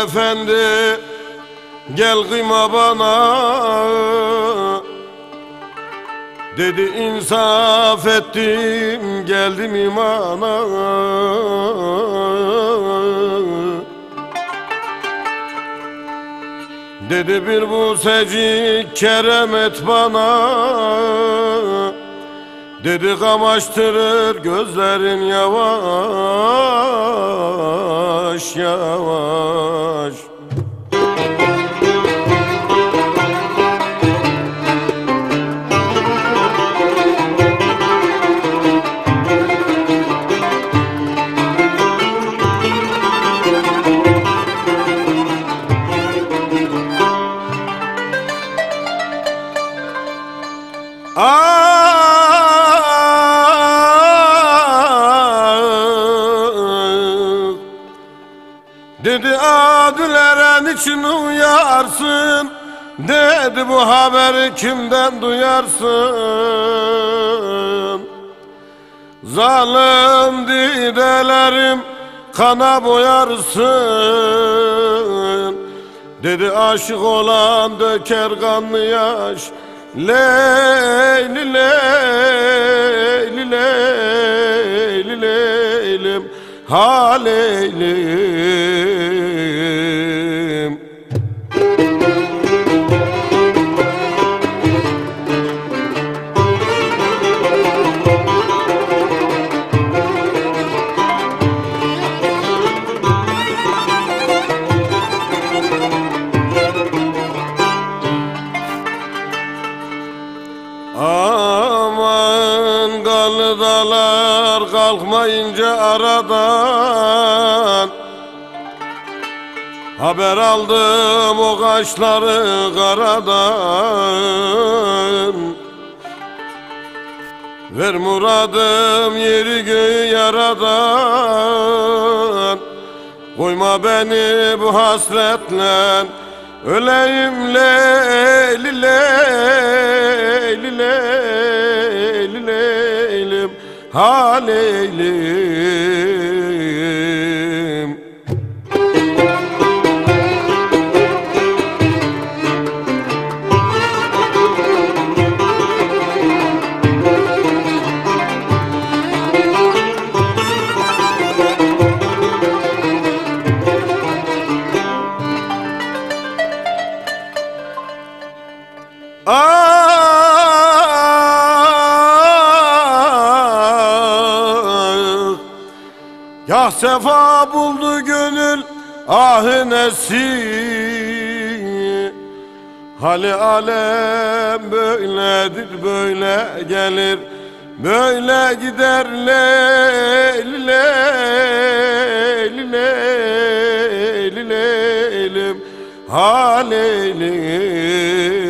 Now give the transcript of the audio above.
efendi, gel kıyma bana. Dedi insaf ettim, geldim imana. Dedi bir busecik kerem et bana. Dedi kamaştırır gözlerin yavaş yavaş. Dedi adilere niçin uyarsın? Dedi bu haberi kimden duyarsın? Zalim didelerim kana boyarsın. Dedi aşık olan döker kanlı yaş. Leyli leyli leyli leylim ha leylim. Aman kanlı dağlar kalkmayınca aradan, haber aldım o kaşları karadan. Ver muradım yeri göğü yaradan. Koyma beni bu hasretle öleyim leyli leyli leyli leylim ha leylim. Ya sefa buldu gönül ahı nesi. Hali alem böyledir, böyle gelir böyle gider leyli leyli leyli leylim ha leylim.